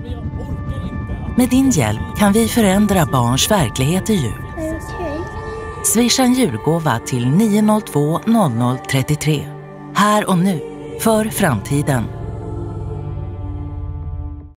Med din hjälp kan vi förändra barns verklighet i jul. Swisha en julgåva till 902 00 33. Här och nu, för framtiden.